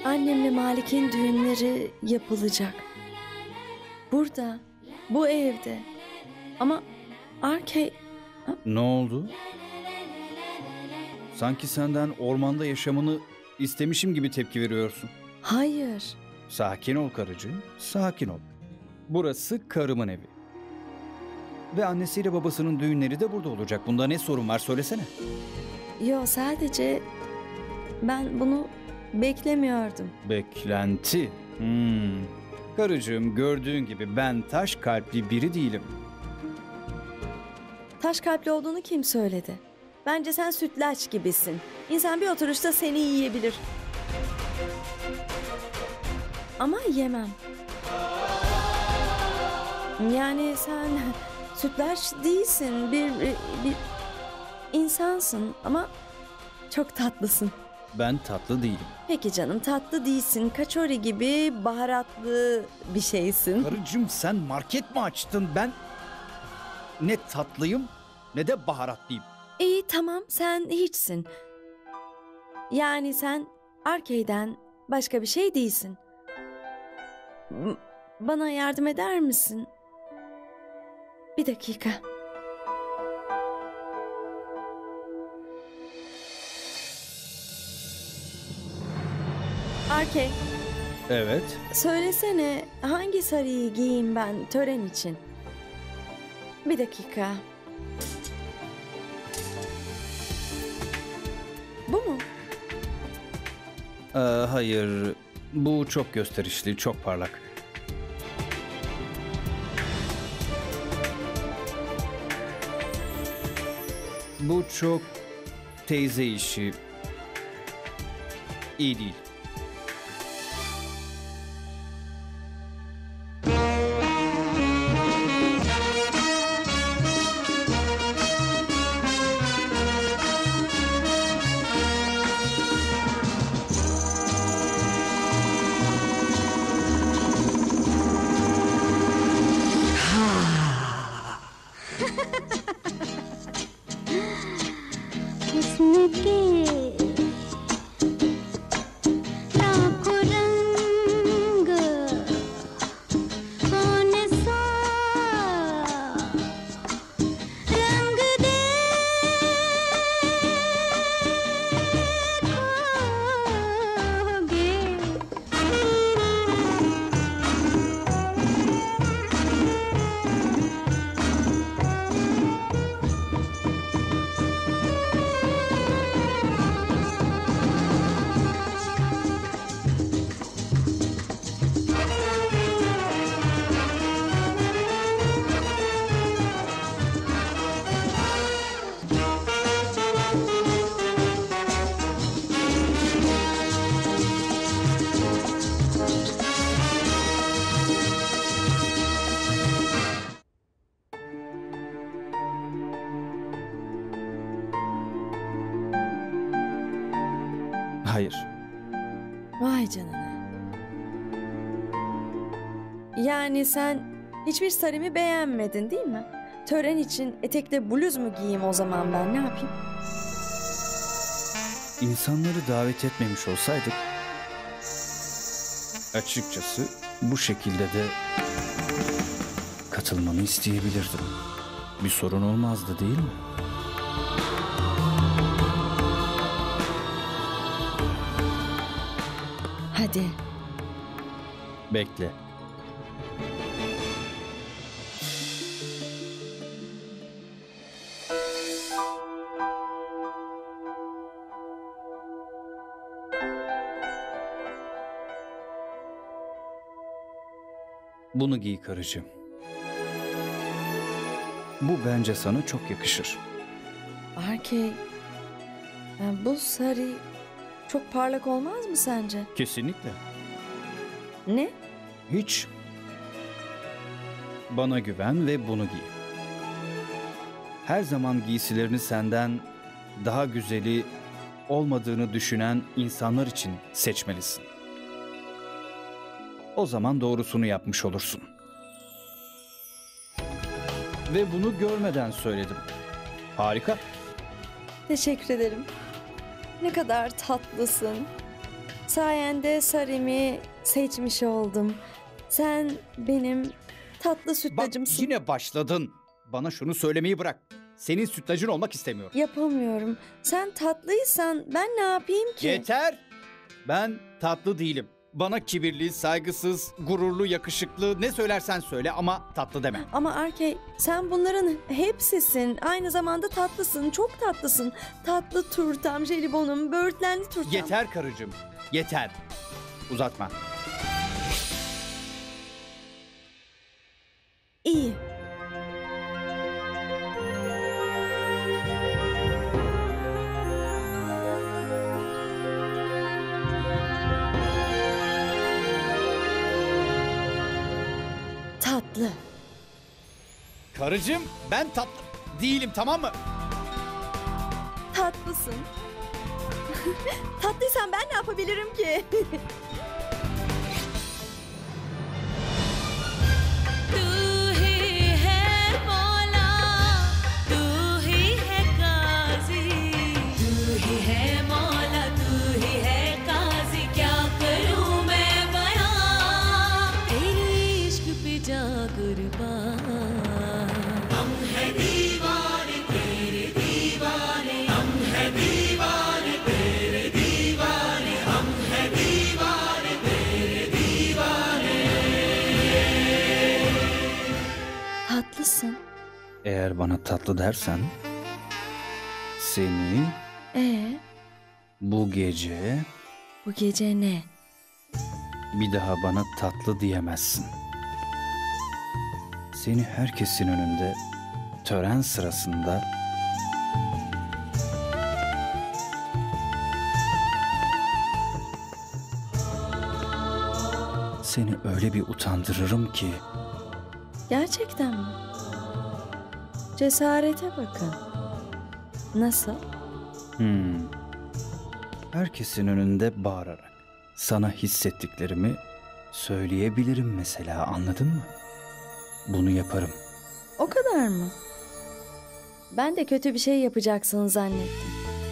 Annemle Malik'in düğünleri yapılacak. Burada, bu evde. Ama Arkey... Ne oldu? Sanki senden ormanda yaşamını istemişim gibi tepki veriyorsun. Hayır. Sakin ol karıcığım, sakin ol. Burası karımın evi. Ve annesiyle babasının düğünleri de burada olacak. Bunda ne sorun var söylesene. Yo, sadece ben bunu beklemiyordum. Beklenti. Karıcığım, gördüğün gibi ben taş kalpli biri değilim. Taş kalpli olduğunu kim söyledi? Bence sen sütlaç gibisin. İnsan bir oturuşta seni yiyebilir. Ama yemem. Yani sen sütlaç değilsin. Bir insansın ama çok tatlısın. Ben tatlı değilim. Peki canım, tatlı değilsin. Kaçori gibi baharatlı bir şeysin. Karıcığım, sen market mi açtın? Ben ne tatlıyım ne de baharatlıyım. İyi, tamam, sen hiçsin. Yani sen Arkey'den başka bir şey değilsin. Bana yardım eder misin? Bir dakika. Arkey, Evet. söylesene, hangi sarıyı giyeyim ben tören için? Bir dakika. Bu mu? Hayır. Bu çok gösterişli, çok parlak. Bu çok teyze işi. İyi değil. Hayır. Vay canına. Yani sen hiçbir sarımı beğenmedin değil mi? Tören için etekle bluz mu giyeyim o zaman, ben ne yapayım? İnsanları davet etmemiş olsaydık açıkçası bu şekilde de katılmanı isteyebilirdim. Bir sorun olmazdı değil mi? Hadi. Bekle. Bunu giy karıcığım. Bu bence sana çok yakışır. Arkey, bu sarı çok parlak olmaz mı sence? Kesinlikle. Ne? Hiç. Bana güven ve bunu giy. Her zaman giysilerini senden daha güzeli olmadığını düşünen insanlar için seçmelisin. O zaman doğrusunu yapmış olursun. Ve bunu görmeden söyledim. Harika. Teşekkür ederim. Ne kadar tatlısın. Sayende Sarim'i seçmiş oldum. Sen benim tatlı Bak sütlacımsın. yine başladın. Bana şunu söylemeyi bırak. Senin sütlacın olmak istemiyorum. Yapamıyorum. Sen tatlıysan ben ne yapayım ki? Yeter. Ben tatlı değilim. Bana kibirli, saygısız, gururlu, yakışıklı ne söylersen söyle ama tatlı deme. Ama Arkey, sen bunların hepsisin. Aynı zamanda tatlısın, çok tatlısın. Tatlı turtam, jelibonum, böğürtlenli turtam. Yeter karıcığım. Yeter. Uzatma. İyi. Tatlı. Karıcığım ben tatlı değilim, tamam mı? Tatlısın. Tatlıysan ben ne yapabilirim ki? तू ही है मौला तू ही है काजी तू ही है मौला तू ही है काजी क्या करूं मैं बयां तेरे इश्क पे जा कुर्बान हम है दीवाने तेरे दीवाने हम है दीवाने तेरे दीवाने हम है दीवाने तेरे दीवाने Tatlısın. Eğer bana tatlı dersen seni bu gece Bu gece ne? bir daha bana tatlı diyemezsin. Seni herkesin önünde tören sırasında seni öyle bir utandırırım ki Gerçekten mi? Cesarete bakın. Nasıl? herkesin önünde bağırarak sana hissettiklerimi söyleyebilirim mesela, anladın mı? Bunu yaparım. O kadar mı? Ben de kötü bir şey yapacaksın zannettim.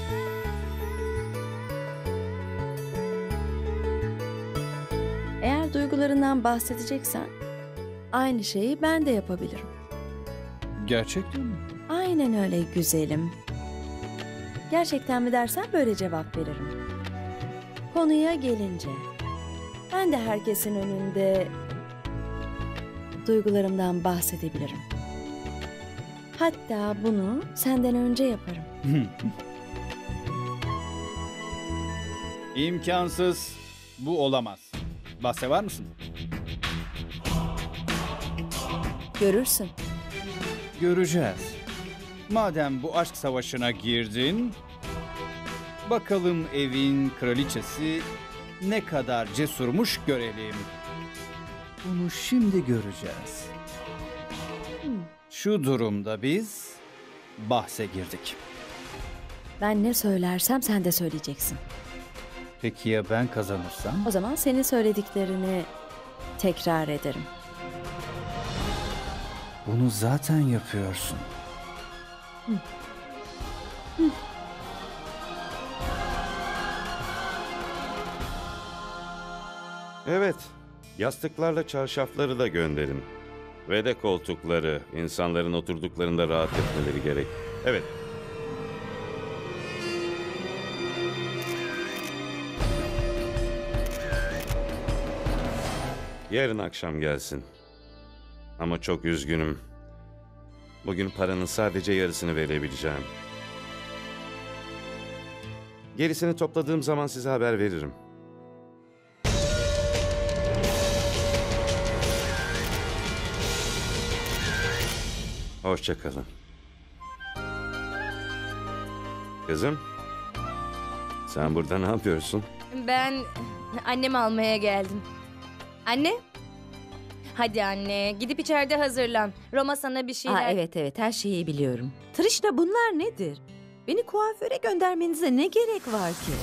Eğer duygularından bahsedeceksen aynı şeyi ben de yapabilirim. Gerçekten mi? Aynen öyle güzelim. Gerçekten mi dersen böyle cevap veririm. Konuya gelince ben de herkesin önünde duygularımdan bahsedebilirim. Hatta bunu senden önce yaparım. İmkansız. Bu olamaz. Bahse var mısın? Görürsün. Göreceğiz. Madem bu aşk savaşına girdin, bakalım evin kraliçesi ne kadar cesurmuş görelim. Bunu şimdi göreceğiz. Şu durumda biz bahse girdik. Ben ne söylersem sen de söyleyeceksin. Peki ya ben kazanırsam? O zaman senin söylediklerini tekrar ederim. Bunu zaten yapıyorsun. Evet, yastıklarla çarşafları da gönderin. Ve de koltukları, insanların oturduklarında rahat etmeleri gerek. Evet. Yarın akşam gelsin. Ama çok üzgünüm. Bugün paranın sadece yarısını verebileceğim. Gerisini topladığım zaman size haber veririm. Hoşça kalın. Kızım, sen burada ne yapıyorsun? Ben annemi almaya geldim. Anne? Hadi anne, gidip içeride hazırlan. Roma sana bir şeyler... Evet her şeyi biliyorum. Trişna bunlar nedir? Beni kuaföre göndermenize ne gerek var ki?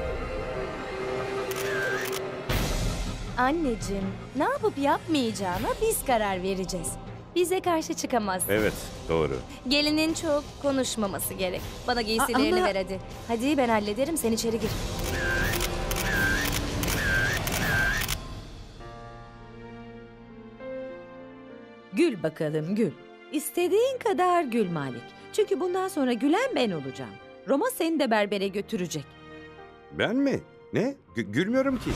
Anneciğim, ne yapıp yapmayacağına biz karar vereceğiz. Bize karşı çıkamazsın. Evet, doğru. Gelinin çok konuşmaması gerek. Bana giysilerini Ama- ver hadi. Hadi ben hallederim, sen içeri gir. Gül bakalım gül. İstediğin kadar gül Malik. Çünkü bundan sonra gülen ben olacağım. Roma seni de berbere götürecek. Ben mi? Ne? Gülmüyorum ki.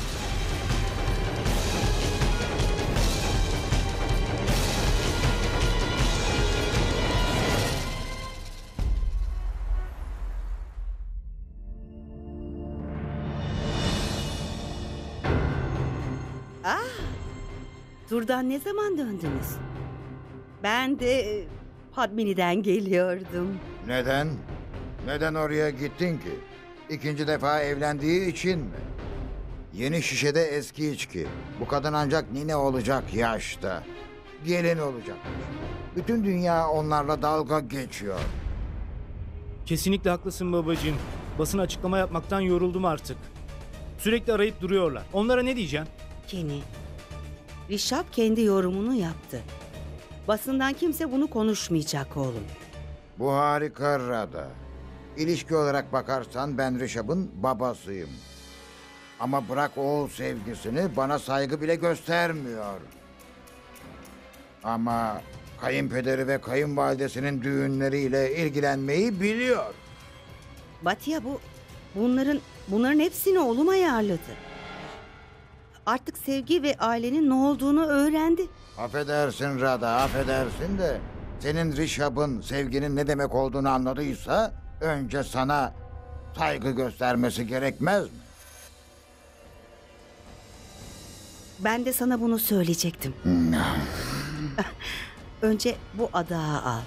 Turdan ne zaman döndünüz? Ben de Padmini'den geliyordum. Neden? Neden oraya gittin ki? İkinci defa evlendiği için mi? Yeni şişede eski içki. Bu kadın ancak nine olacak yaşta. Gelin olacak. Bütün dünya onlarla dalga geçiyor. Kesinlikle haklısın babacığım. Basın açıklama yapmaktan yoruldum artık. Sürekli arayıp duruyorlar. Onlara ne diyeceğim? Kenny, Rişap kendi yorumunu yaptı. Basından kimse bunu konuşmayacak oğlum. Bu harika Rada. İlişki olarak bakarsan ben Rişap'ın babasıyım. Ama bırak oğul sevgisini, bana saygı bile göstermiyor. Ama kayınpederi ve kayınvalidesinin düğünleriyle ilgilenmeyi biliyor. Batya bunların hepsini oğlum ayarladı. Artık sevgi ve ailenin ne olduğunu öğrendi. Affedersin Rada, affedersin de senin Rişap'ın sevginin ne demek olduğunu anladıysa önce sana saygı göstermesi gerekmez mi? Ben de sana bunu söyleyecektim. Önce bu adağı al.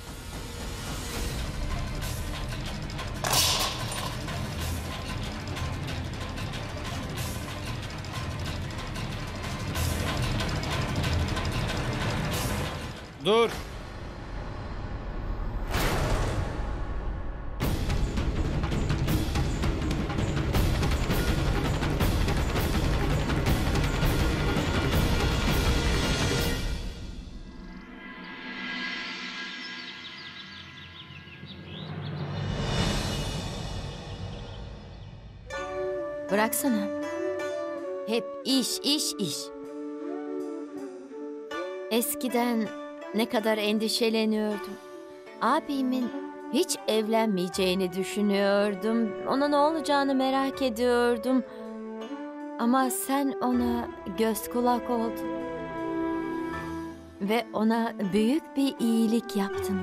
Dur. Bıraksana. Hep iş, iş, iş. Eskiden ne kadar endişeleniyordum. Abimin hiç evlenmeyeceğini düşünüyordum. Ona ne olacağını merak ediyordum. Ama sen ona göz kulak oldun. Ve ona büyük bir iyilik yaptın.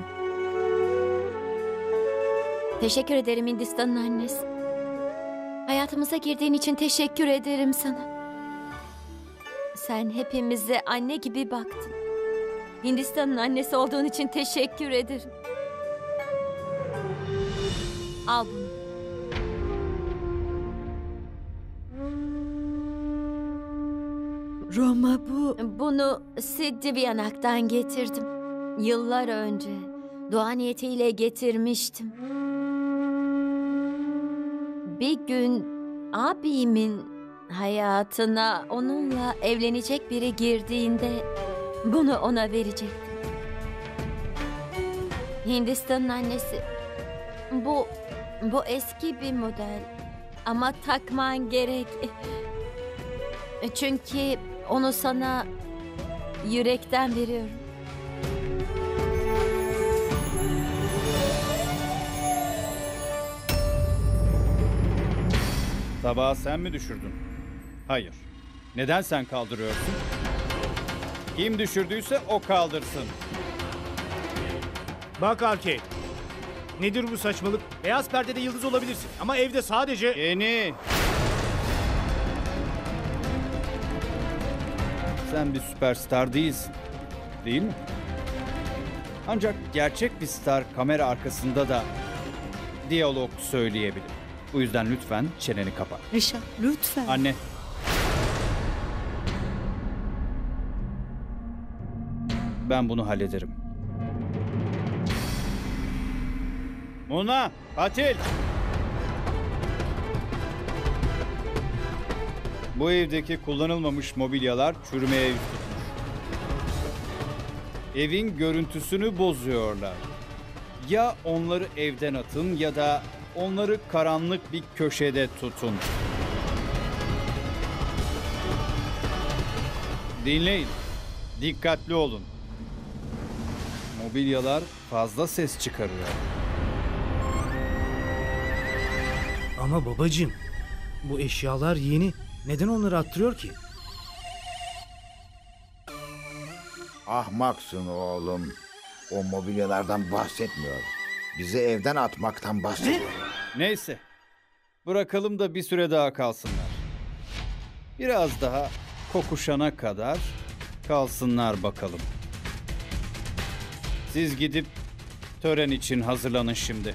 Teşekkür ederim Hindistan'ın annesi. Hayatımıza girdiğin için teşekkür ederim sana. Sen hepimize anne gibi baktın. Hindistan'ın annesi olduğun için teşekkür ederim. Al bunu. Roma bu. Bunu Siddhivyanak'tan getirdim. Yıllar önce dua niyetiyle getirmiştim. Bir gün abimin hayatına onunla evlenecek biri girdiğinde bunu ona verecektim. Hindistan'ın annesi. Bu eski bir model ama takman gerek. Çünkü onu sana yürekten veriyorum. Tabağı sen mi düşürdün? Hayır. Neden sen kaldırıyorsun? Kim düşürdüyse o kaldırsın. Bak Arcade. Nedir bu saçmalık? Beyaz perdede yıldız olabilirsin ama evde sadece... Yeni. Sen bir süperstar değilsin. Değil mi? Ancak gerçek bir star kamera arkasında da diyalog söyleyebilir. Bu yüzden lütfen çeneni kapat. Rişap lütfen. Anne. Ben bunu hallederim. Muna, Patil. Bu evdeki kullanılmamış mobilyalar çürümeye yüz tutmuş. Evin görüntüsünü bozuyorlar. Ya onları evden atın ya da onları karanlık bir köşede tutun. Dinleyin. Dikkatli olun. mobilyalar fazla ses çıkarıyor. Ama babacığım, bu eşyalar yeni. Neden onları attırıyor ki? Ahmaksın oğlum. O mobilyalardan bahsetmiyor. Bizi evden atmaktan bahsediyor. Neyse. Bırakalım da bir süre daha kalsınlar. Biraz daha kokuşana kadar kalsınlar bakalım. Siz gidip tören için hazırlanın şimdi.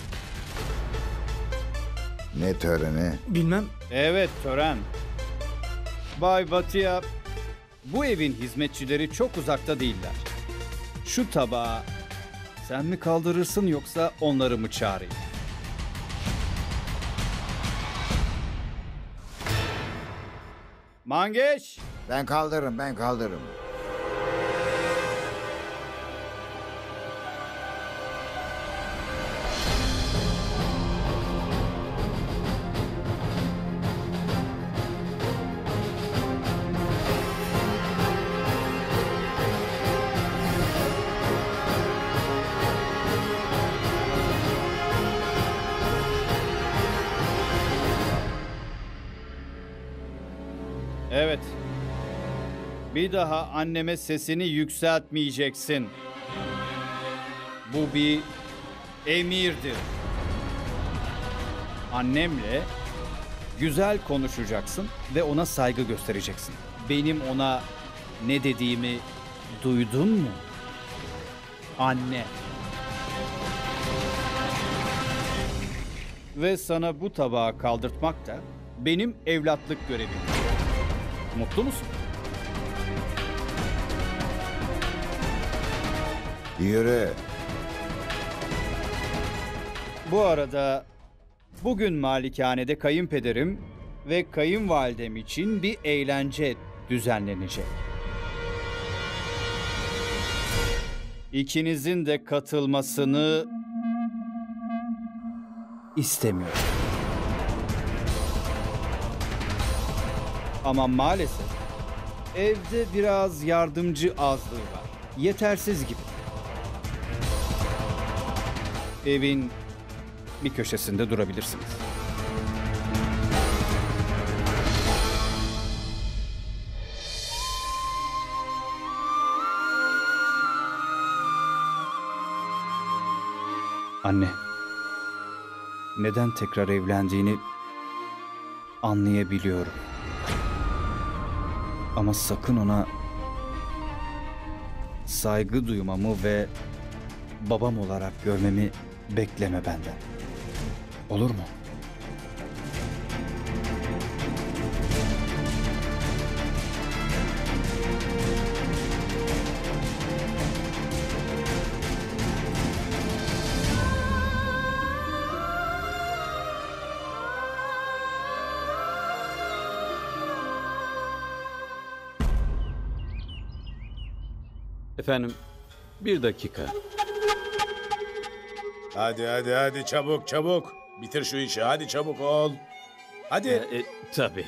Ne töreni? Bilmem. Evet, tören. Bay Batia, bu evin hizmetçileri çok uzakta değiller. Şu tabağı sen mi kaldırırsın yoksa onları mı çağırayım? Mangeç! Ben kaldırırım, ben kaldırırım. Evet. Bir daha anneme sesini yükseltmeyeceksin. Bu bir emirdir. Annemle güzel konuşacaksın ve ona saygı göstereceksin. Benim ona ne dediğimi duydun mu? Anne. Ve sana bu tabağı kaldırtmak da benim evlatlık görevim. Mutlu musun? Yürü. Bu arada bugün malikanede kayınpederim ve kayınvalidem için bir eğlence düzenlenecek. İkinizin de katılmasını istemiyorum. Ama maalesef evde biraz yardımcı azlığı var. Yetersiz gibi. Evin bir köşesinde durabilirsiniz. Anne, neden tekrar evlendiğini anlayabiliyorum. Ama sakın ona saygı duymamı ve babam olarak görmemi bekleme benden. Olur mu? Efendim, bir dakika. Hadi çabuk çabuk. Bitir şu işi, hadi çabuk ol. Hadi. Tabii.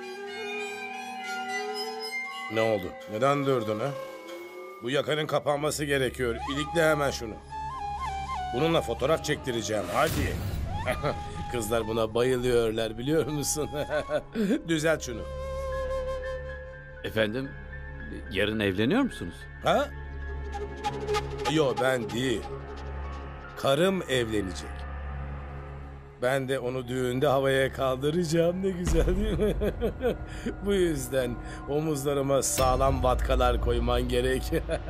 Ne oldu? Neden durdun ha? Bu yakanın kapanması gerekiyor. İlikle hemen şunu. Bununla fotoğraf çektireceğim, hadi. Kızlar buna bayılıyorlar, biliyor musun? Düzelt şunu. Efendim, yarın evleniyor musunuz? Ha? Yo, ben değil. Karım evlenecek. Ben de onu düğünde havaya kaldıracağım. Ne güzel değil mi? Bu yüzden omuzlarıma sağlam vatkalar koyman gerek.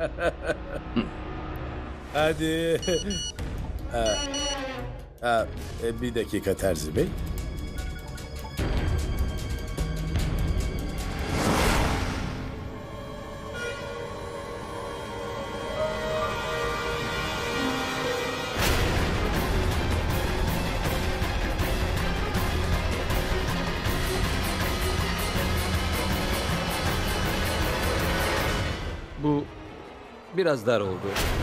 Hadi. Bir dakika Terzi Bey. Bu biraz dar oldu.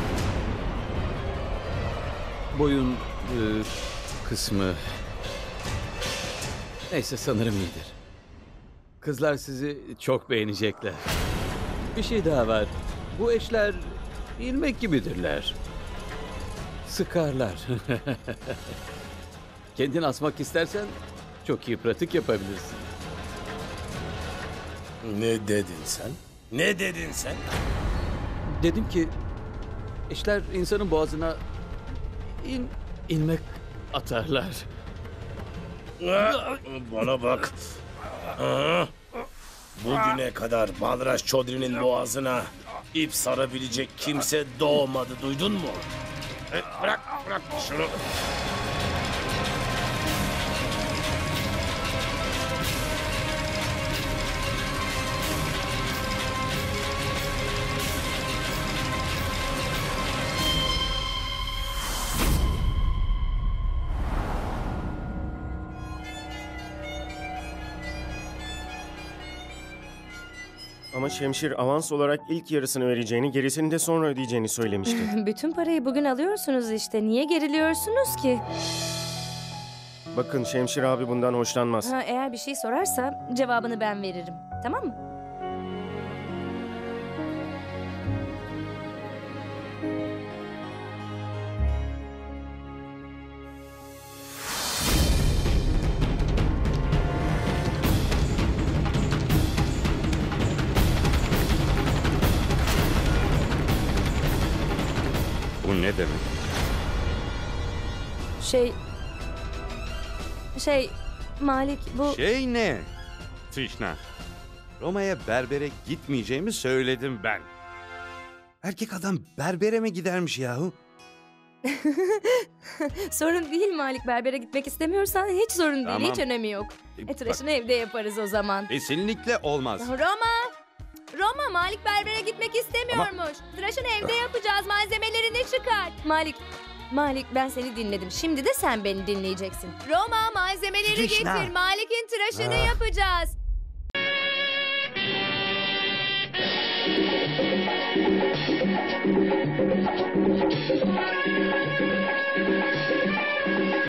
Boyun kısmı... Neyse, sanırım iyidir. Kızlar sizi çok beğenecekler. Bir şey daha var. Bu eşler ilmek gibidirler. sıkarlar. Kendin asmak istersen çok iyi pratik yapabilirsin. Ne dedin sen? Ne dedin sen? Dedim ki eşler insanın boğazına ilmek atarlar. Bana bak. Aa, bugüne kadar Balraj Chaudhry'nin boğazına ip sarabilecek kimse doğmadı. Duydun mu? Bırak şunu. Ama Şemşir avans olarak ilk yarısını vereceğini, gerisini de sonra ödeyeceğini söylemişti. Bütün parayı bugün alıyorsunuz işte. Niye geriliyorsunuz ki? Bakın Şemşir abi bundan hoşlanmaz. Eğer bir şey sorarsa cevabını ben veririm. Tamam mı? Bu ne demek? Malik bu... Şey ne? Trishna. Roma'ya berbere gitmeyeceğimi söyledim ben. Erkek adam berbere mi gidermiş yahu? Sorun değil Malik, berbere gitmek istemiyorsan hiç sorun değil, Tamam. hiç önemi yok. Tıraşını evde yaparız o zaman. Kesinlikle olmaz. Roma, Malik berbere gitmek istemiyormuş. Tıraşını evde yapacağız, malzemelerini çıkar. Malik ben seni dinledim. Şimdi de sen beni dinleyeceksin. Roma malzemeleri Krishna. getir. Malik'in tıraşını yapacağız.